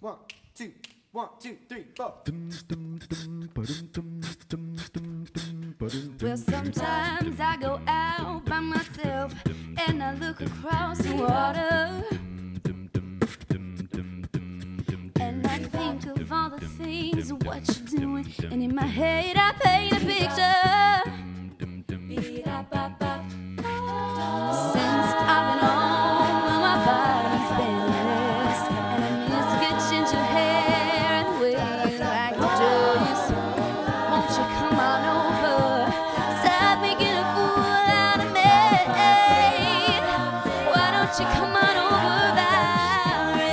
1, 2, 1, 2, 3, 4. Well, sometimes I go out by myself and I look across the water, and I think of all the things, what you're doing, and in my head I paint a picture. Since I've been home, well, my body's been less, and I miss your ginger hair and the way you like your dress. Won't you come on over? Stop making a fool out of me. Why don't you come on over, Valerie?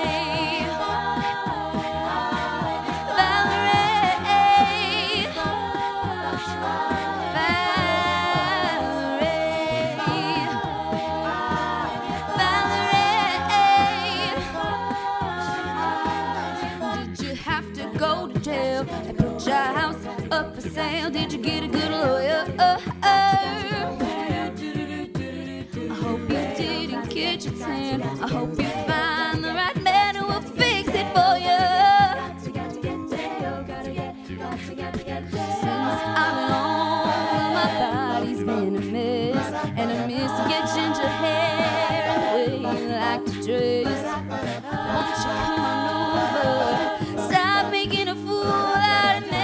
And put your house up for sale. Did you get a good lawyer? I hope you didn't get your tan. I hope you find the right man who will fix it for you. Since I've been home, my body's been a mess, and I miss your ginger hair and the way you like to dress. Won't you come on over? Stop making a fool out of me.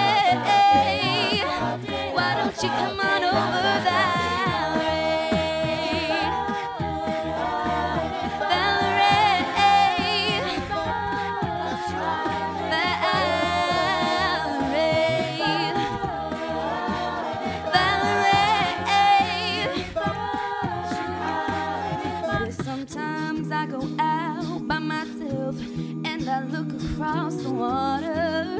Why don't you come on over, Valerie? Valerie, Valerie. Sometimes I go out by myself and I look across the water,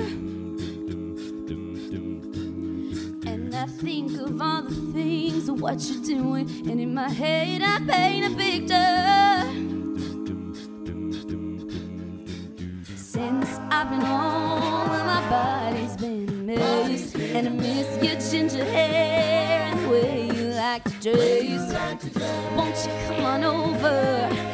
and I think of all the things, what you're doing, and in my head I paint a picture. Since I've been home, my body's been a mess, and I miss your ginger hair and the way you like to dress. Won't you come on over?